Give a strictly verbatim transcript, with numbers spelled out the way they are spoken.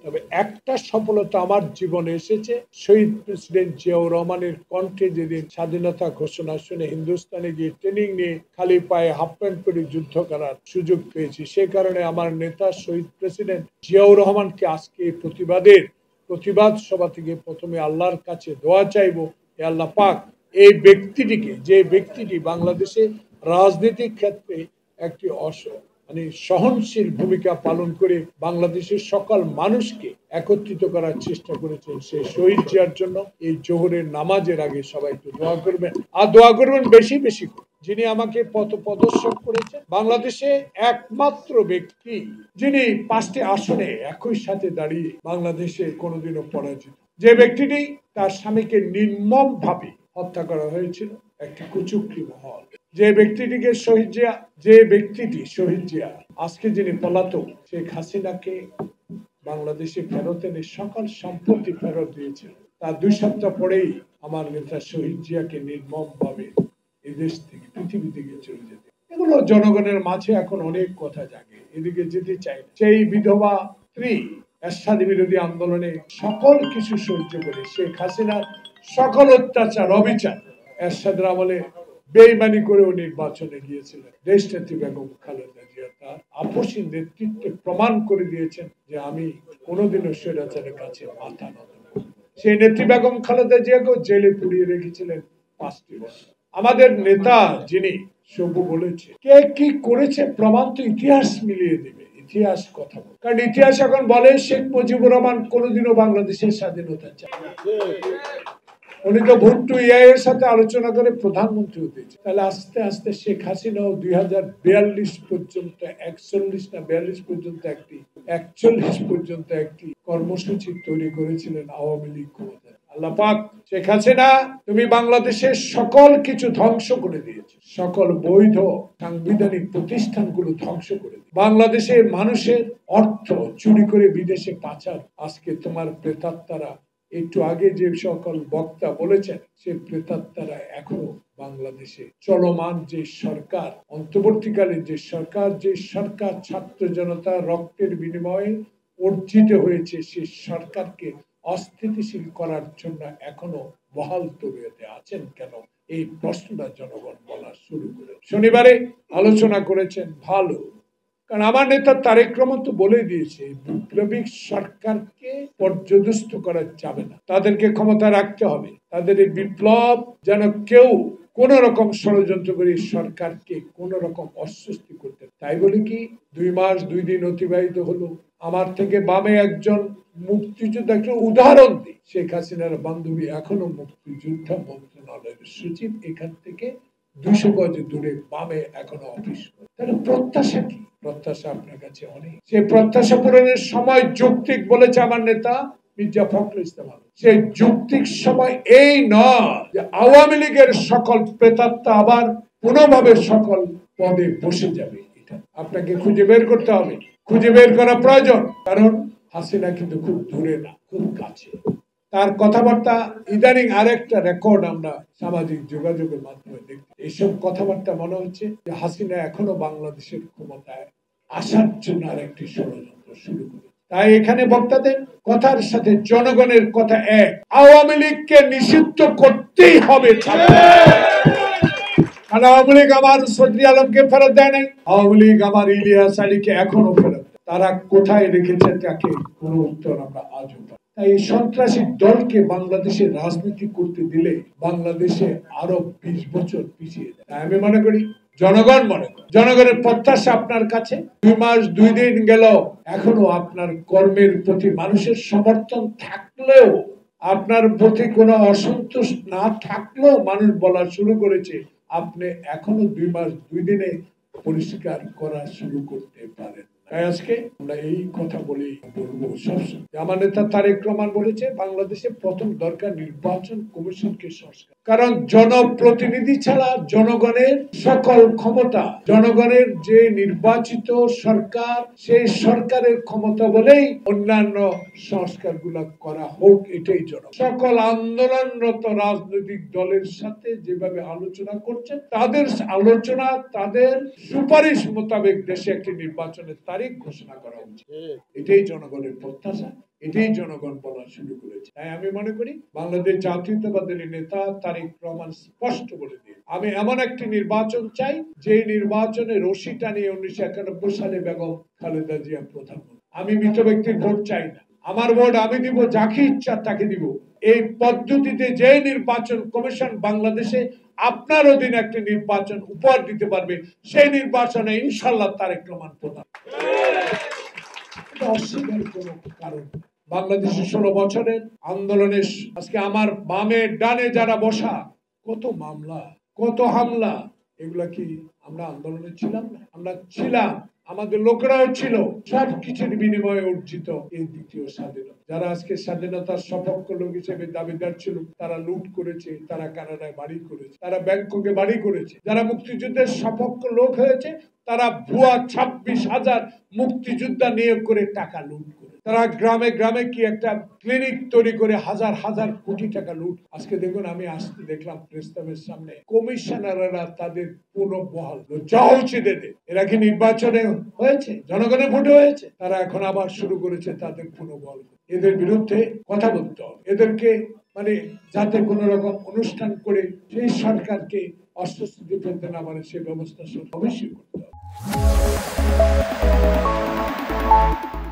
তবে একটা সফলতা আমার জীবনে এসেছে, শহীদ প্রেসিডেন্ট জিয়াউর রহমানের কণ্ঠে যেদিন স্বাধীনতা ঘোষণা শুনে হিন্দুস্তানে গিয়ে ট্রেনিং নিয়ে খালি পায়ে হাফ প্যান্ট পরে যুদ্ধ করার সুযোগ পেয়েছি। সে কারণে আমার নেতা শহীদ প্রেসিডেন্ট জিয়াউর রহমানকে আজকে প্রতিবাদের প্রতিবাদ সভা থেকে প্রথমে আল্লাহর কাছে দোয়া চাইব, হে আল্লাহ পাক এই ব্যক্তিটিকে, যে ব্যক্তিটি বাংলাদেশে রাজনৈতিক ক্ষেত্রে একটি অস মানে সহনশীল ভূমিকা পালন করে বাংলাদেশের সকল মানুষকে একত্রিত করার চেষ্টা করেছেন, সেই শহীদ জিয়ার জন্য এই জোহরের নামাজের আগে সবাই একটু দোয়া করবেন, আর দোয়া করবেন বেশি বেশি করে। যিনি আমাকে পথ প্রদর্শক করেছেন, বাংলাদেশে একমাত্র ব্যক্তি যিনি পাঁচটি আসনে একই সাথে দাঁড়িয়ে বাংলাদেশে কোনোদিনও পরাজিত, যে ব্যক্তিটি তার স্বামীকে নির্মম ভাবে হত্যা করা হয়েছিল একটি কুচক্রী মহল, যে ব্যক্তিটিকে শহীদ জিয়া যে ব্যক্তিটি শহীদ জিয়া আজকে যিনি পলাতক, শেখ হাসিনাকে বাংলাদেশে ফেরত এনে সকল সম্পত্তি ফেরত দিয়েছিল, তার দুই সপ্তাহ পরেই আমার নেতা শহীদ জিয়াকে নির্মম ভাবে এদেশ থেকে পৃথিবী থেকে চলে যেতে। এগুলো জনগণের মাঝে এখন অনেক কথা জাগে, এদিকে যেতে চাই না। সেই বিধবা স্ত্রী এরশাদ বিরোধী আন্দোলনে সকল কিছু সহ্য করে শেখ হাসিনার সকল অত্যাচার অবিচার এরশাদের আমলে বেইমানি করেও নির্বাচনে গিয়েছিলেন। দেশনেত্রী বেগম খালেদা জিয়া তার আপসী নেতৃত্বে প্রমাণ করে দিয়েছেন যে আমি কোনোদিনও স্বৈরাচারের কাছে মাথা নত। সেই নেত্রী বেগম খালেদা জিয়াকেও জেলে পুড়িয়ে রেখেছিলেন পাঁচটি বছর। আমাদের নেতা যিনি সবু বলেছে কে কি করেছে প্রমাণ তো ইতিহাস মিলিয়ে দেবে, ইতিহাস কথা বলে, কারণ ইতিহাস এখন বলে শেখ মুজিবুর রহমান কোনোদিনও বাংলাদেশের স্বাধীনতা চায়। উনি তো ভুট্টো এর সাথে আলোচনা করে প্রধানমন্ত্রী হতেছে, তাহলে আস্তে আস্তে শেখ হাসিনাও দুই হাজার বিয়াল্লিশ পর্যন্ত একচল্লিশ না বিয়াল্লিশ পর্যন্ত একটি একচল্লিশ পর্যন্ত একটি কর্মসূচি তৈরি করেছিলেন আওয়ামী লীগ ক্ষমতায়। আল্লাহ পাক শেখ হাসিনা তুমি বাংলাদেশের সকল কিছু ধ্বংস করে দিয়েছে, সকল বৈধ সাংবিধানিক প্রতিষ্ঠানগুলো ধ্বংস করে দিয়েছে, বাংলাদেশের মানুষের অর্থ চুরি করে বিদেশে পাচার। আজকে তোমার প্রেতাত্মারা, একটু আগে যে সকল বক্তা বলেছেন, সে প্রেতাত্মারা এখনো বাংলাদেশে চলমান যে সরকার, অন্তর্বর্তীকালীন যে সরকার, যে সরকার ছাত্র জনতা রক্তের বিনিময়ে অর্জিত হয়েছে, সেই সরকারকে অস্থিতিশীল করার জন্য এখনো বহাল তবিয়তে আছেন কেন, এই প্রশ্নটা জনগণ বলা শুরু করে। শনিবারে আলোচনা করেছেন ভালো, কারণ আমার নেতা তারেক রহমান তো বলে দিয়েছে বিপ্লবিক সরকারকে পর্যদস্ত করা যাবে না, তাদেরকে ক্ষমতা রাখতে হবে, তাদের এই বিপ্লব যেন কেউ কোন রকম ষড়যন্ত্র করে সরকারকে কোন রকম অস্বস্তি করতে। তাই বলে কি দুই মাস দুই দিন অতিবাহিত হলো, আমার থেকে বামে একজন মুক্তিযোদ্ধাকে উদাহরণ দিই, শেখ হাসিনার বান্ধবী এখনো মুক্তিযোদ্ধা মন্ত্রণালয়ের সচিব, এখান থেকে দুইশো গজ দূরে বামে এখনো অফিস করে। তাহলে প্রত্যাশা কি? প্রত্যাশা আপনার কাছে অনেক, সেই প্রত্যাশা পূরণের সময় যৌক্তিক বলেছে আমার নেতা মির্জা ফখরুল ইসলাম। সেই যৌক্তিক সময় এই নয় যে আওয়ামী লীগের সকল প্রেতাত্মা আবার পুনঃভাবে সকল পদে বসে যাবে, এটা আপনাকে খুঁজে বের করতে হবে, খুঁজে বের করা প্রয়োজন। কারণ হাসিনা কিন্তু খুব দূরে না, খুব কাছে। তার কথাবার্তা ইদানিং আরেকটা রেকর্ড আমরা সামাজিক যোগাযোগের মাধ্যমে দেখি, এইসব কথাবার্তা মনে হচ্ছে যে হাসিনা এখনো বাংলাদেশের ক্ষমতায় আসার জন্য আরেকটি ষড়যন্ত্র শুরু করে। তাই এখানে বক্তাদের কথার সাথে জনগণের কথা এক, আওয়ামী লীগকে নিষিদ্ধ করতেই হবে। আওয়ামী লীগ আমার সদরি আলমকে ফেরত দেয় নাই, আওয়ামী লীগ আমার ইলিয়াস আলীকে এখনো ফেরত, তারা কোথায় রেখেছে তাকে কোনো উত্তর আমরা আজও পাই। তাই এই সন্ত্রাসী দলকে বাংলাদেশে রাজনীতি করতে দিলে বাংলাদেশে আরো বিশ বছর পিছিয়ে যায়। আমি মনে করি জনগণ মনে করে জনগণের প্রত্যাশা আপনার কাছে, দুই মাস দুই দিন গেল এখনো আপনার কর্মের প্রতি মানুষের সমর্থন থাকলেও, আপনার প্রতি কোনো অসন্তোষ না থাকলেও মানুষ বলা শুরু করেছে আপনি এখনো দুই মাস দুই দিনে পরিষ্কার করা শুরু করতে পারেন। তাই আজকে আমরা এই কথা বলি বলবো সবসময়, আমার নেতা তারেক রহমান বলেছে বাংলাদেশে প্রথম দরকার নির্বাচন কমিশনকে সংস্কার, কারণ জনপ্রতিনিধি ছাড়া জনগণের সকল ক্ষমতা, জনগণের যে নির্বাচিত সরকার, সেই সরকারের ক্ষমতা বলেই অন্যান্য সংস্কার গুলা করা হোক, এটাই জন সকল আন্দোলনরত রাজনৈতিক দলের সাথে যেভাবে আলোচনা করছেন, তাদের আলোচনা তাদের সুপারিশ মোতাবেক দেশে একটি নির্বাচনের তারিখ ঘোষণা করা উচিত। এটাই জনগণের প্রত্যাশা, এটাই জনগণ বলা শুরু করেছে। তাই আমি মনে করি বাংলাদেশ জাতীয়তাবাদের নেতা তারেক রহমান স্পষ্ট বলে দিয়ে, আমি এমন একটি নির্বাচন চাই যে নির্বাচনে রশি টানিয়ে উনিশশো একানব্বই সালে বেগম খালেদা জিয়া প্রধানমন্ত্রী। আমি মৃত ব্যক্তির ভোট চাই না, আমার ভোট আমি দিব যাকে ইচ্ছা তাকে দিব। এই পদ্ধতিতে যে নির্বাচন কমিশন বাংলাদেশে আপনার অধীনে একটি নির্বাচন উপহার দিতে পারবে, সেই নির্বাচনে ইনশাল্লাহ তারেক রহমান প্রধান। অস্বীকার কোন কারণ, বাংলাদেশে ষোলো বছরের আন্দোলনের আজকে আমার বামে ডানে যারা বসা, কত মামলা, কত হামলা, এগুলা কি আমরা আন্দোলনে ছিলাম না? আমরা ছিলাম, আমাদের লোকেরাও ছিল। সব কিছুর বিনিময়ে অর্জিত এই দ্বিতীয় স্বাধীনতা। যারা আজকে স্বাধীনতার সপক্ষ লোক হিসেবে দাবিদার ছিল, তারা লুট করেছে, তারা কানাডায় বাড়ি করেছে, তারা ব্যাংককে বাড়ি করেছে। যারা মুক্তিযুদ্ধের সপক্ষ লোক হয়েছে, তারা ভুয়া ছাব্বিশ হাজার মুক্তিযোদ্ধা নিয়োগ করে টাকা লুট করে, তারা গ্রামে গ্রামে কি একটা ক্লিনিক তৈরি করে হাজার হাজার কোটি টাকা লুট। আজকে দেখুন, আমি আসতে দেখলাম প্রেস ক্লাবের সামনে কমিশনাররা তাদের পুনর্বহাল যা উচিত এদের। এরা কি নির্বাচনে হয়েছে? জনগণের ভোটে হয়েছে? তারা এখন আবার শুরু করেছে তাদের পুনর্বহাল। এদের বিরুদ্ধে কথা বলতে হবে, এদেরকে মানে যাতে কোন রকম অনুষ্ঠান করে সেই সরকারকে অস্বস্তিতে ফেলতে না পারে, সে ব্যবস্থা অবশ্যই করতে হবে।